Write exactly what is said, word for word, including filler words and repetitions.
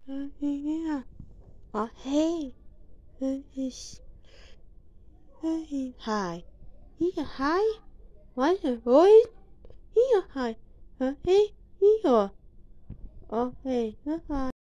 Uh, yeah. Oh, hey. Uh, is, uh, hi. Yeah, hi. What's your voice? Yeah, hi. Uh, hey, yeah. Oh, hey, uh, hi.